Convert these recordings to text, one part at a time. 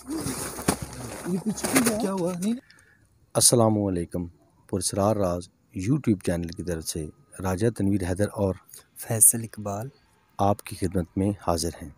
ये पीछे क्या हुआ? नहीं। अस्सलामुअलैकुम। पुरस्रार राज यूट्यूब चैनल की तरफ से राजा तनवीर हैदर और फैसल इकबाल आपकी खिदमत में हाजिर हैं।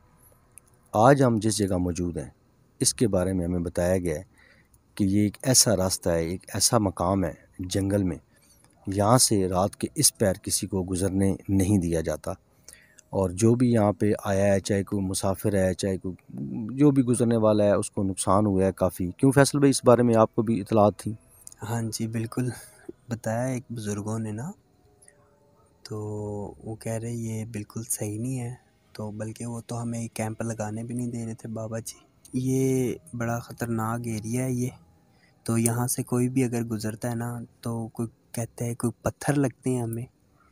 आज हम जिस जगह मौजूद हैं इसके बारे में हमें बताया गया है कि ये एक ऐसा रास्ता है, एक ऐसा मकाम है जंगल में, यहाँ से रात के इस पैर किसी को गुज़रने नहीं दिया जाता। और जो भी यहाँ पे आया है, चाहे कोई मुसाफिर है, चाहे कोई जो भी गुज़रने वाला है, उसको नुकसान हुआ है काफ़ी। क्यों फैसल भाई, इस बारे में आपको भी इतलात थी? हाँ जी बिल्कुल, बताया एक बुज़ुर्गों ने ना, तो वो कह रहे ये बिल्कुल सही नहीं है, तो बल्कि वो तो हमें कैंप लगाने भी नहीं दे रहे थे बाबा जी। ये बड़ा ख़तरनाक एरिया है ये, तो यहाँ से कोई भी अगर गुज़रता है ना, तो कोई कहते हैं कोई पत्थर लगते हैं हमें,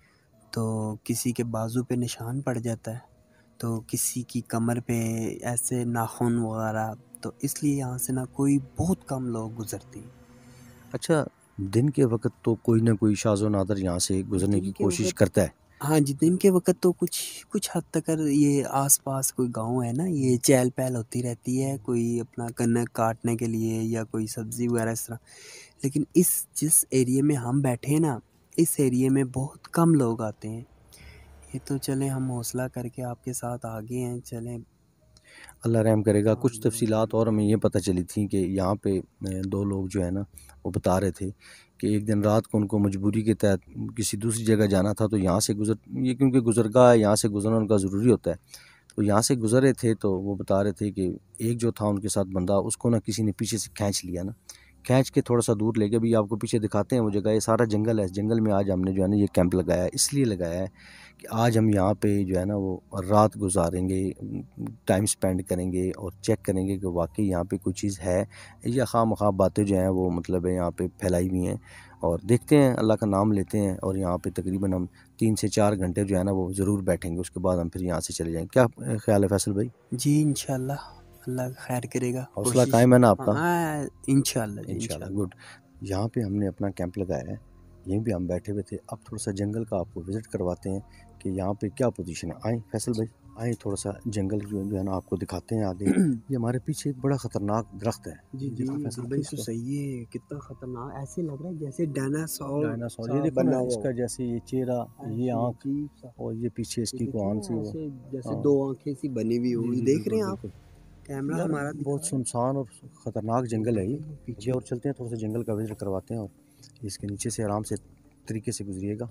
तो किसी के बाजू पे निशान पड़ जाता है, तो किसी की कमर पे ऐसे नाखून वगैरह, तो इसलिए यहाँ से ना बहुत कम लोग गुज़रते हैं। अच्छा, दिन के वक्त तो कोई ना कोई शाज़ो नादर यहाँ से गुजरने की कोशिश करता है। हाँ जी, दिन के वक्त तो कुछ हद तक ये आसपास कोई गांव है ना, ये चहल पहल होती रहती है, कोई अपना कनक काटने के लिए या कोई सब्ज़ी वगैरह इस तरह। लेकिन जिस एरिया में हम बैठे हैं ना, इस एरिया में बहुत कम लोग आते हैं। ये तो चले हम हौसला करके आपके साथ आगे हैं, चलें। अल्लाह रहम करेगा। कुछ तफसीलात और हमें ये पता चली थी कि यहाँ पे दो लोग जो है ना, वो बता रहे थे कि एक दिन रात को उनको मजबूरी के तहत किसी दूसरी जगह जाना था, तो यहाँ से ये क्योंकि गुजरगाह है, यहाँ से गुजरना उनका ज़रूरी होता है, तो यहाँ से गुजर रहे थे। तो वो बता रहे थे कि एक जो था उनके साथ बंदा, उसको ना किसी ने पीछे से खींच लिया ना, खींच के थोड़ा सा दूर ले गया। भी आपको पीछे दिखाते हैं वो जगह, ये सारा जंगल है। इस जंगल में आज हमने जो है ना ये कैंप लगाया है, इसलिए लगाया है कि आज हम यहाँ पे जो है ना वो रात गुजारेंगे, टाइम स्पेंड करेंगे और चेक करेंगे कि वाकई यहाँ पे कोई चीज़ है या खामखा बातें जो हैं वो मतलब है यहाँ पे फैलाई हुई हैं। और देखते हैं, अल्लाह का नाम लेते हैं, और यहाँ पे तकरीबन हम 3 से 4 घंटे जो है ना वो ज़रूर बैठेंगे। उसके बाद हम फिर यहाँ से चले जाएंगे। क्या ख्याल है फैसल भाई? जी इंशाल्लाह, अल्लाह खैर करेगा। हौसला कायम है ना आपका? हाँ इंशाल्लाह जी, इंशाल्लाह। गुड। यहाँ पे हमने अपना कैंप लगाया है, यहीं पे हम बैठे हुए थे। अब थोड़ा सा जंगल का आपको विज़िट करवाते हैं कि यहाँ पे क्या पोजीशन है। आए फैसल भाई, आए थोड़ा सा जंगल जो है ना आपको दिखाते हैं आगे। ये हमारे पीछे एक बड़ा ख़तरनाक दरख्त है। जी जी फैसल भाई, तो सही है, कितना खतरनाक, ऐसे लग रहा है जैसे डायनासोर ये देखो ना, इसका जैसे ये चेहरा, ये आँख और ये पीछे इसकी कान सी, जैसे दो आंखें सी बनी हुई होगी। देख रहे हैं आप? कैमरा हमारा बहुत सुनसान और ख़तरनाक जंगल है ये। पीछे और चलते हैं, थोड़ा सा जंगल का विज़िट करवाते हैं और इसके नीचे से आराम से तरीके से गुजरिएगा।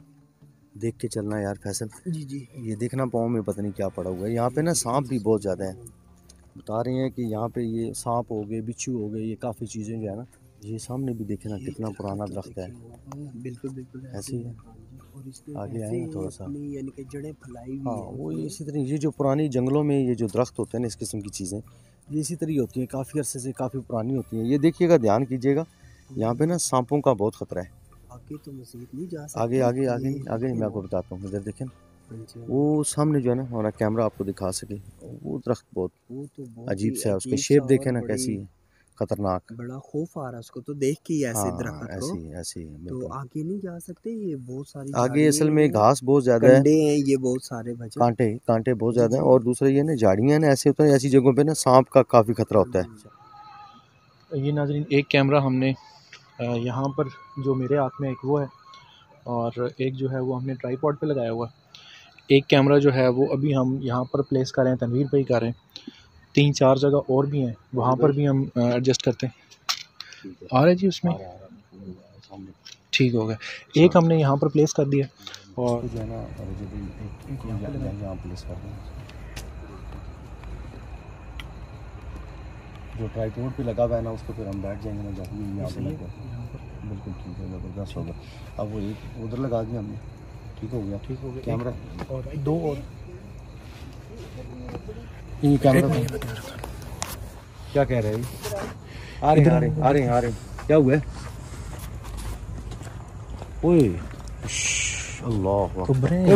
देख के चलना यार फैसल। जी जी, ये देखना पाँव में पता नहीं क्या पड़ा हुआ है। यहाँ पे ना सांप भी बहुत ज़्यादा है। बता रहे हैं कि यहाँ पे ये सांप हो गए, बिच्छू हो गए, ये काफ़ी चीज़ें जो है ना। ये सामने भी देखे ना कितना पुराना दरख्त है। बिल्कुल बिल्कुल ऐसे ही है। और इसने आगे आए थोड़ा सा, यानी कि जड़ें फैलाई हुई हाँ हैं। वो इसी तरह ये जो पुरानी जंगलों में ये जो दरख्त होते हैं ना, इस किस्म की चीज़ें ये इसी तरह होती हैं, काफ़ी अरसे से काफ़ी पुरानी होती हैं। ये देखिएगा, ध्यान कीजिएगा, यहाँ पे ना सांपों का बहुत ख़तरा है। आगे तो मज़ीद नहीं जा सकते। आगे आगे आगे आगे मैं आपको बताता हूँ। इधर देखें, वो सामने जो है ना, हमारा कैमरा आपको दिखा सके, वो दरख्त बहुत अजीब सा है। उसकी शेप देखे ना कैसी है, खतरनाक, बड़ा खौफ आ रहा है उसको तो देख के ही, ऐसे दरख्त को। ऐसे ही तो आगे नहीं जा सकते, ये बहुत सारी आगे असल में घास बहुत ज़्यादा है, कंडे हैं ये बहुत सारे बचे, कांटे बहुत ज़्यादा हैं। और दूसरा ये ना झाड़ियाँ ना ऐसे होता है, ऐसी जगहों पे ना सांप का काफ़ी खतरा होता है। ये नाज़रीन, एक कैमरा हमने यहाँ पर जो मेरे हाथ में एक वो है, और एक जो है वो हमने ट्राईपॉड पे लगाया हुआ है। एक कैमरा जो है वो अभी हम यहाँ पर प्लेस कर रहे हैं, तनवीर पे ही कर रहे हैं। 3-4 जगह और भी हैं, वहाँ पर भी हम एडजस्ट करते हैं। आ रहे जी उसमें ठीक हो गया। एक हमने यहाँ पर प्लेस कर दिया और जो है ना यहाँ प्लेस कर दें। जो ट्राईपॉड पे लगा हुआ है ना, उसको फिर हम बैठ जाएंगे ना, जाके यहाँ पे लगा। बिल्कुल ठीक है, ज़बरदस्त होगा। अब वो एक उधर लगा दिया हमने, ठीक हो गया कैमरा। और 2 और ये कैमरा क्या कह रहे हैं? आ रहे हैं। क्या हुआ है? ओए अल्लाह,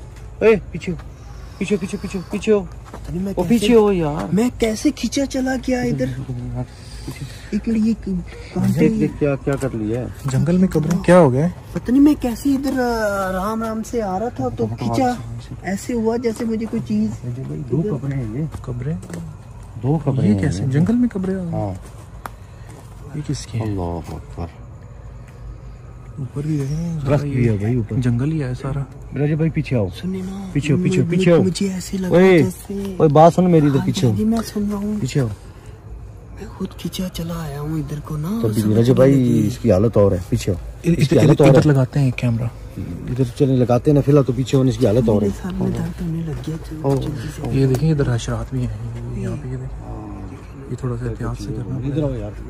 पीछे हो। वो पीछे हो यार, मैं कैसे खींचा चला गया इधर। एक ये क्या कर लिया है जंगल में कब्रें, क्या हो गया? पता नहीं, मैं कैसे इधर आराम से आ रहा था तो खींचा, ऐसे हुआ जैसे मुझे कोई चीज। 2 कब्रें हैं, ये कब्रें 2 कब्रें ये हैं कैसे जंगल में कब्रें? हाँ ये किसकी है? अल्लाह अकबर। ऊपर भी देखें, दरख्त भी है भाई ऊपर, जंगल ही है सारा। रजब भाई पीछे आओ, सुनिए ना, पीछे आओ, पीछे पीछे आओ। मुझे ऐसे लगा ओए जैसे ओए बात सुन मेरी, इधर हाँ पीछे आओ, जी, मैं सुन रहा हूँ। पीछे आओ। मैं खुद खींचा चला आया हूँ इधर को ना। तब भी समझ रजब नहीं भाई लगी। इसकी हालत और है, पीछे आओ। इसकी हालत और इधर है, लगाते हैं एक कैमरा। इधर चले लगाते हैं ना फिलहाल, तो पीछे होने इसकी हालत और मेरे है। सर में दर्द होने लग गया। जल्दी से ये देखें इधर हशरात भी हैं यहाँ पे, ये देखें। ये थोड़ा सा एहतियात से करना। इधर आओ यार,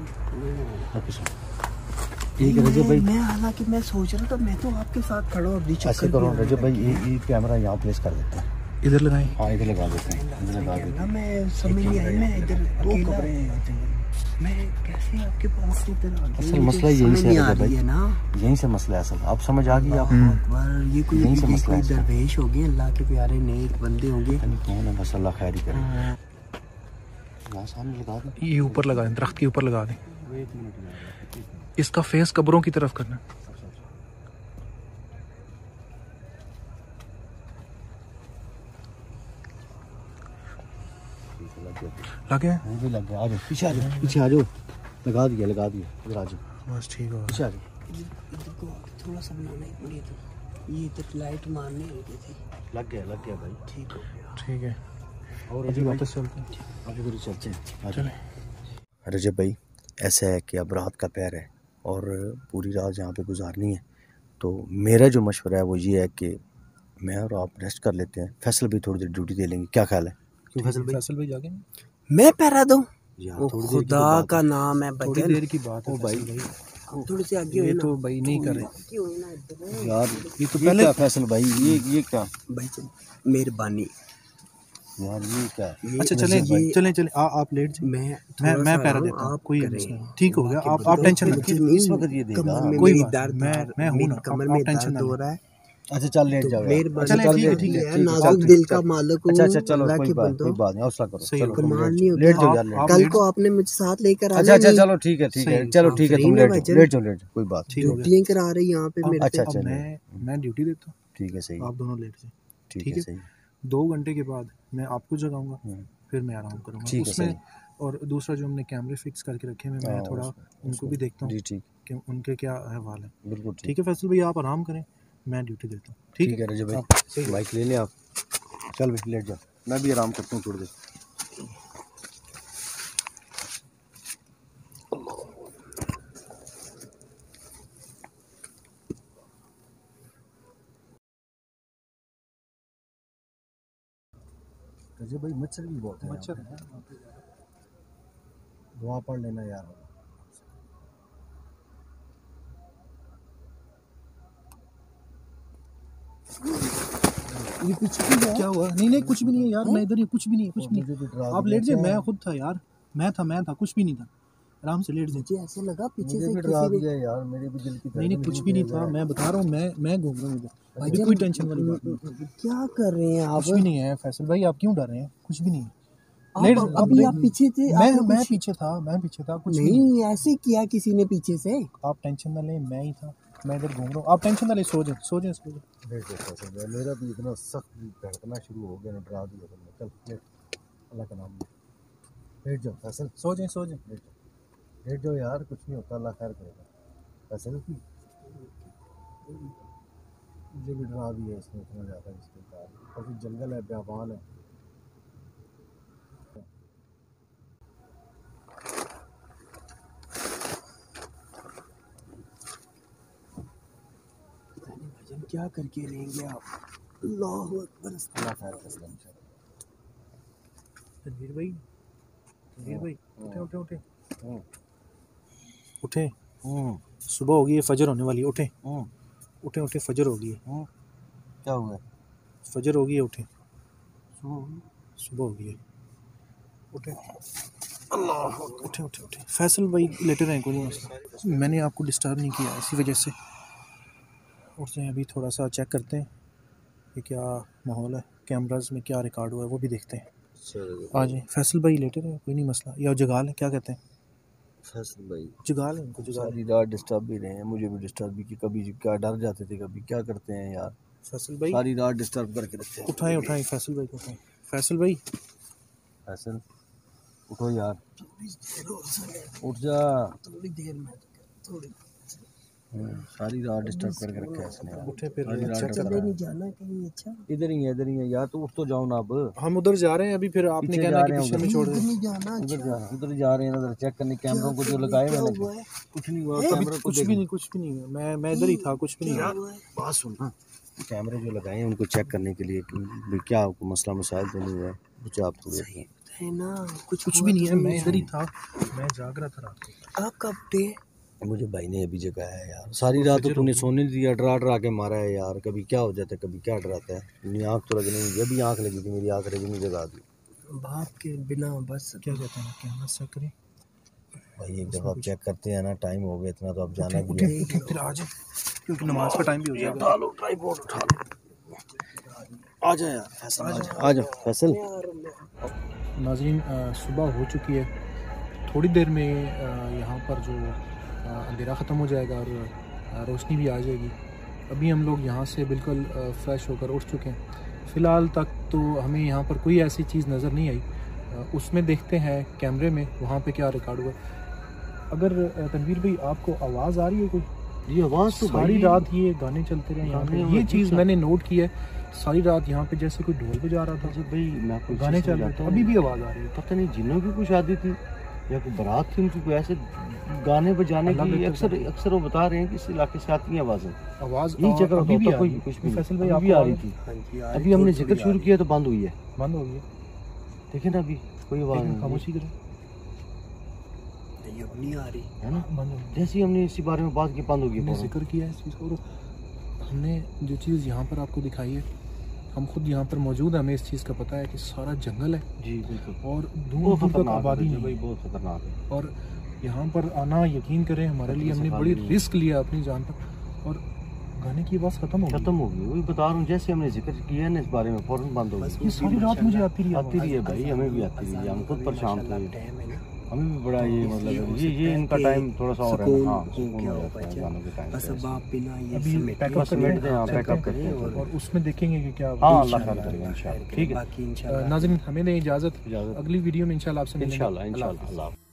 ठीक है रजब भाई। मैं हालांकि मैं सोच रहा था, मैं तो आपके साथ खड़ा हूँ। ऐसे करो रजब भाई, ये कैमरा यहाँ प्लेस कर देते हैं। इधर लगाएं। हाँ इधर लगा देते हैं, इधर लगा देते ना मैं समझ नहीं आई, मैं इधर अकेला मैं कैसे आपके पास से इधर आ गया। असल मसला यही से नहीं आ है रही भाई, है ना। यहीं से मसला है असल। आप समझ आ गई आप? अकबर, ये कोई यहीं से मसला है इसका। दरवेश हो गए, अल्लाह के प्यारे नेक बंदे होंगे। कौन है, बस अल्लाह खैर ही करे। यहाँ सामने लगा दें, ये ऊपर लगा दें, दरख्त के ऊपर लगा दें। इसका फेस कब्रों की तरफ करना। लगे वहीं पे लग गया। आ जाओ पीछे, आ जाओ पीछे, आ जाओ। लगा दिया इधर आ जाओ, बस ठीक हो। पीछे आ जाओ। इधर को थोड़ा सा बनाना ही पड़ी तो ये इधर लाइट मारने लगी थी। लग गया भाई, ठीक हो गया। ठीक है, और अभी वापस चलते हैं। अभी फिर चलते हैं। चलें। रजब भाई ऐसा है कि अब रात का पहर है और पूरी रात यहाँ पे गुजारनी है, तो मेरा जो मशवरा है वो ये है कि मैं और आप रेस्ट कर लेते हैं। फैसल भी थोड़ी देर ड्यूटी दे लेंगे, क्या ख्याल है? क्यों फैसल भाई जागे मैं पहरा दूं? यार ओ थोड़ी देर की तो खुदा बात का है। नाम है थोड़ी बचन। देर की बात है भाई। भाई, थोड़ी सी आगे ये हुई तो ना। भाई नहीं कर रहे क्यों हुई ना इधर? यार ये तो ये पहले क्या फैसल भाई, ये क्या भाई चल, मेहरबानी। यार, ये क्या है? अच्छा ये- चलें ये- चलें चलें, आप लेट जाइए। मैं मैं सा पैरा हूँ, देता हूँ, आप कोई करें। मसला नहीं। ठीक हो गया, बाकी आप बताओ, टेंशन मुझे मत कीजिए। नहीं, इस वक्त ये देगा। कमर में कोई मेरी बात दर्द नहीं, मैं हूं मेरी ना, कमर आप में टेंशन दर्द ना हो लें। रहा है। अच्छा चल लेट जाओ यार। मेहरबानी चलें, ठीक है, ठीक है, है, ठीक है, नाजुक चल, दिल चल, का मालिक हूँ। अच्छा चलो अल्लाह कोई के बात बंदो। नहीं, हौसला करो। सही चलो हो, तुम कमाल नहीं लेट होता। जाओ यार, लेट आप कल लेट को आपने मुझे साथ लेकर आना अच्छा नहीं। चलो ठीक है सही, चलो आप ठीक है, फ्री तुम में लेट बचन। जाओ कोई बात ठीक हो गया। ड्यूटियाँ करा रही यहाँ पे मेरे अच्छा पे। अब अच्छा मैं ड्यूटी देता हूँ, ठीक है सही है, आप दोनों लेट जाए। ठीक ठीक है है, सही 2 घंटे के बाद मैं आपको जगाऊंगा, हम्म, फिर मैं आराम करूंगा ठीक है उसमें। सही। और दूसरा जो हमने कैमरे फिक्स करके रखे हैं, मैं हाँ, थोड़ा उनको भी देखता हूँ जी ठीक, कि उनके क्या अहवाल है। बिल्कुल ठीक। ठीक है फैसल भाई, आप आराम करें, मैं ड्यूटी देता हूँ। ठीक है रजब आप भाई, सही है। बाइक ले लें आप। चल भाई लेट जाओ, मैं भी आराम करता हूँ थोड़ी देर। रजब भाई मच्छर भी बहुत है, मच्छर है। दुआ पढ़ लेना यार। ये पीछे क्यों गया? क्या हुआ? नहीं कुछ भी नहीं है यार, मैं इधर ही, कुछ भी नहीं है, कुछ भी मुझे भी डरा नहीं। आप दिया लेट जाए, क्या? मैं खुद था यार, मैं था, कुछ भी नहीं था, आराम से लेट जाए। मुझे ऐसे लगा पीछे मुझे से भी डरा किसी ने। दिया यार, मेरे भी दिल की नहीं कुछ भी नहीं था, मैं बता रहा हूँ, मैं घूम रहा हूँ इधर, अभी कोई टेंशन वाली बात नहीं। क्या कर रहे हैं आप? कुछ भी नहीं है फैसल भाई, आप क्यों डर रहे हैं? कुछ भी नहीं है। अभी आप पीछे थे। मैं आपने कुछ पीछे था, कुछ भी नहीं। नहीं ऐसे किया किसी ने पीछे से। आप टेंशन ना लें, मैं ही था, मैं इधर घूम रहा हूँ, आप टेंशन ना लें, सो जाए। मेरा भी इतना सख्त धड़कना शुरू हो गया ना, डरा दिया तुमने। चल लेट, अल्लाह का नाम लेट जाओ फैसल, सो जाए। लेट जाओ यार, कुछ नहीं होता, अल्लाह खैर करेगा। फैसल मुझे भी डरा दिया इसने इतना ज़्यादा, इसके बाद काफ़ी जंगल है, बेआबान है। भजन क्या करके रहेंगे आप? अल्लाह अकबर। अल्लाह खैर करेगा इंशाल्लाह। तनवीर भाई, उठे। हम्म, उठे, हम्म, सुबह होगी है, फजर होने वाली है, उठे हम्म, उठे, फजर होगी है, क्या हुआ? फजर होगी है, उठे, सुबह सुबह होगी है, उठे। अल्लाह, उठे। फैसल भाई लेटे रहें, कोई मसला, मैंने आपको डिस्टर्ब नहीं किया, इसी वजह से उठते हैं। अभी थोड़ा सा चेक करते हैं कि क्या माहौल है, कैमराज में क्या रिकॉर्ड हुआ है वो भी देखते हैं। आ जाए फैसल भाई, लेटे रहे, कोई नहीं मसला। या जगा लें, क्या कहते हैं? फैसल भाई जगा लें इनको, जगा लें। सारी रात डिस्टर्ब भी रहे हैं, मुझे भी डिस्टर्ब भी की, कभी क्या डर जाते थे, कभी क्या करते हैं यार, फैसल भाई सारी रात डिस्टर्ब करके रखते हैं। उठाएं, फैसल भाई को उठाएं। फैसल भाई, फैसल उठो यार, उठ जा। थोड़ी देर में थोड़ी सारी रात डिस्टर्ब करके रखा है इसने यार। उठे फिर सारी रात चेक डिस्टर्ब चले नहीं जाना कहीं। अच्छा इधर ही है यार, तो उठ तो जाओ ना अब। हम उधर जा रहे हैं अभी, फिर आपने पीछे कहना जा कि रहे हैं पीछे उधर। में छोड़ दे। नहीं जाना। उधर जा रहे हैं, उधर चेक करने कैमरों को जो लगाए मैंने। कुछ नहीं हुआ अभी कैमरे को कुछ भी नहीं, कुछ भी नहीं है। मैं इधर ही था, कुछ भी नहीं हुआ। बात सुन ना, कैमरे जो लगाए हैं उनको चेक करने के लिए कि क्या आपको मसला मसाइल तो नहीं हुआ है। कुछ आप थोड़े है ना, कुछ भी नहीं है। मैं इधर ही था, मैं जाग रहा था रात को। आप कब उठे? मुझे भाई ने अभी जगाया है यार। सारी रात तो तूने सोने नहीं दिया, डरा के मारा है यार। कभी क्या हो जाता है, कभी क्या डराता है। मेरी आँख तो लगनी नहीं, जब भी आँख लगी थी मेरी आँख लगी नहीं, जगा दी। बाप के बिना बस क्या कहते हैं, कैमरा चेक करें भाई एक दफ़ा आप चेक करते हैं ना, टाइम हो गया इतना तो अब जाना भी है। उठे फिर आ जाए, क्योंकि नमाज का टाइम भी हो जाएगा। उठा लो ट्राइपॉड, उठा लो। आ जा यार फैसल, आ जा फैसल। नाज़रीन सुबह हो चुकी है। थोड़ी देर में यहाँ पर जो अंधेरा ख़त्म हो जाएगा और रोशनी भी आ जाएगी। अभी हम लोग यहाँ से बिल्कुल फ़्रेश होकर उठ चुके हैं। फ़िलहाल तक तो हमें यहाँ पर कोई ऐसी चीज़ नज़र नहीं आई। उसमें देखते हैं कैमरे में वहाँ पे क्या रिकॉर्ड हुआ। अगर तनवीर भाई आपको आवाज़ आ रही है कोई? ये आवाज़ तो सारी रात ये गाने चलते रहे यहाँ पे। ये चीज़ मैंने नोट की है, सारी रात यहाँ पे जैसे कोई ढोल बजा रहा था भाई। मैं कोई गाने चल रहे थे, अभी भी आवाज़ आ रही है। पता नहीं जिन्हों की कोई शादी थी या कोई बारात थी, उनकी कोई ऐसे गाने बजाने की अक्सर वो बता रहे हैं कि इस इलाके से आती है आवाज़ें। आवाज़ यही जगह अभी भी कोई कुछ भी फैसल भाई अभी आ रही थी। अभी हमने जिक्र शुरू किया तो बंद हुई है, बंद हो गई। देखिए ना अभी कोई आवाज़ नहीं, खामोशी करें, नहीं आ रही है ना। बंद हो गई। जैसे ही हमने इसी बारे में बात की बंद होगी। हमने जिक्र किया है इस चीज़ को, और हमने जो चीज़ यहाँ पर आपको दिखाई है, हम खुद यहाँ पर मौजूद हैं, हमें इस चीज़ का पता है कि सारा जंगल है जी बिल्कुल, और दूर दूर तक आबादी नहीं भाई, है। बहुत खतरनाक है। और यहाँ पर आना यकीन करें हमारे लिए, हमने बड़ी रिस्क लिया अपनी जान पर। और गाने की आवाज़ खत्म हो गई। वही बता रहा हूँ, जैसे हमने जिक्र किया है ना इस बारे में फौरन बंद हो गई। ये सारी रात मुझे आती रही है भाई, हमें भी आती रही है। हम खुद परेशान थे, हमें भी बड़ा ये मतलब ये इनका टाइम थोड़ा सा और है। हाँ सुकून हो जाता है गानों के टाइम। बस अब आप बिना ये अभी पैकअप करते हैं और उसमें देखेंगे कि क्या। हाँ अल्लाह खैर करेगा इंशाल्लाह। ठीक है बाकी इंशाल्लाह। नाज़रीन हमें दें इजाज़त, अगली वीडियो में इंशाल्लाह आपसे मिलेंगे। इंशाल्लाह।